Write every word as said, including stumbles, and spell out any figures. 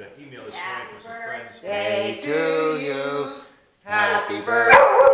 an email this morning from some friends. Day to you. Happy birthday.